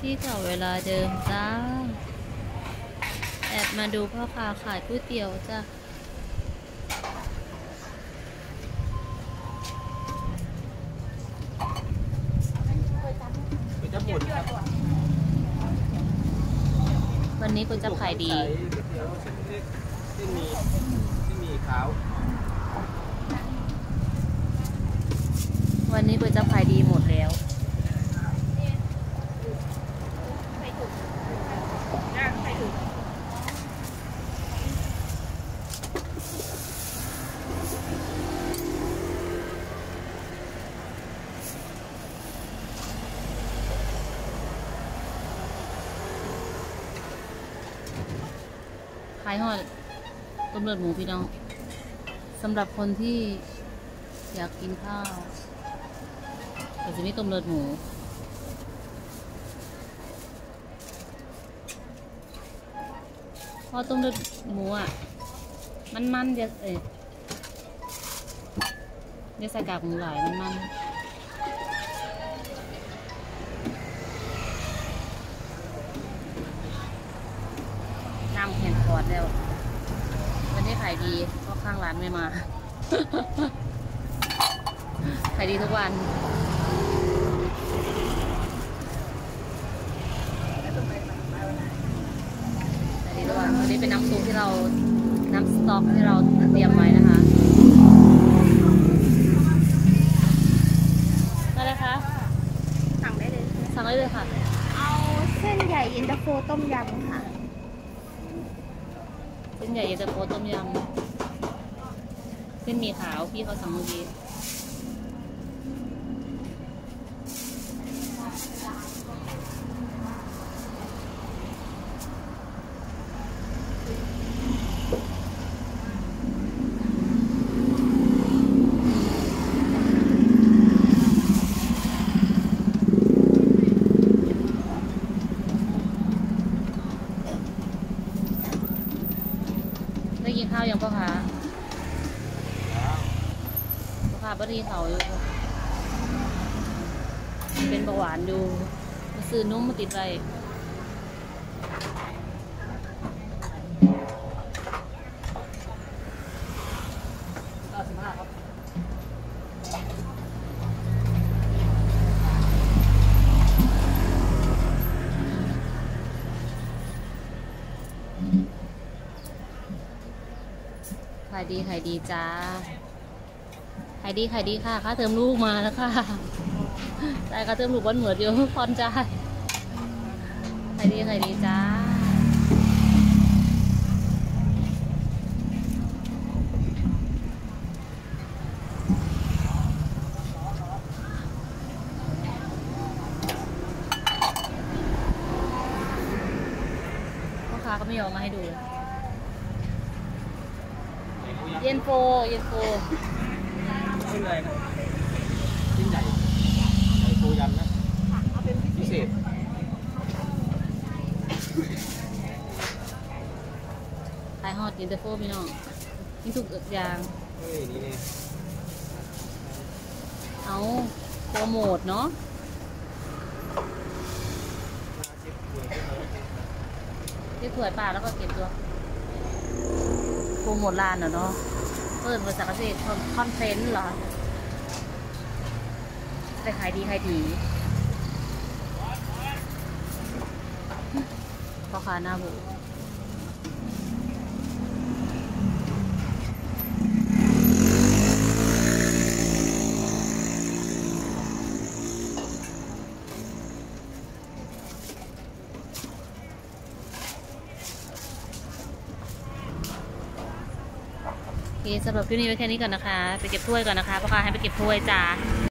ที่เก่าเวลาเดิมจ้าแอบมาดูพ่อค้าขายก๋วยเตี๋ยวจ้ะวันนี้ก๋วยจั๊บขายดีที่มีขาววันนี้ก๋วยจั๊บขายดีหมดแล้วขายหอดต้มเลือดหมูพี่น้องสำหรับคนที่อยากกินข้าวแต่จะมีต้มเลือดหมูพอต้มเลือดหมูอ่ะมันเดี๋ยวเดี๋ยวใส่กากหมูหลายมันน้ำแข็งขวดแล้ววันนี้ขายดีเพราะข้างร้านไม่มา ขายดีทุกวันขายดีทุกวันวันนี้เป็นน้ำซุปที่เราน้ำสต๊อกที่เราเตรียมไว้นะคะอะไรคะสั่งได้เลยสั่งได้เลยค่ะเอาเส้นใหญ่เย็นตาโฟต้มยำค่ะเส้นใหญ่เย็นตาโฟต้มยำเส้นหมี่ขาวพี่เขาสั่งเมื่อกี้ได้กินข้าวยังพ่อคะพ่อคะบัดนี้เขาอยู่เป็นเบาหวานอยู่มาซื้อนุ่มมาติดไว้ขายดีจ้าขายดีค่ะค่าเทอมลูกมาแล้วค่ะแต่ค่าเทอมลูกวันเหมือนเดียวพรจ่ายขายดีจ้าพ่อค้าก็ไม่ยอมมาให้ดูเย็นโฟชิ้นอะไรนะชิ้นใหญ่โฟยำนะพิเศษขายฮอตเย็นโฟพี่น้องนี่ทุกอย่างเฮ้ยนี่เนี่ยเอาโปรโมทเนาะที่ถวยป่าแล้วก็เก็บตัวโปรโมทร้านเนาะเปิดบริษัทเกษตรคอนเทนต์เหรอแต่ขายดีพ่อค้าหน้าบุสำหรับคลิปนี้ไว้แค่นี้ก่อนนะคะไปเก็บถ้วยก่อนนะคะพ่อค้าให้ไปเก็บถ้วยจ้า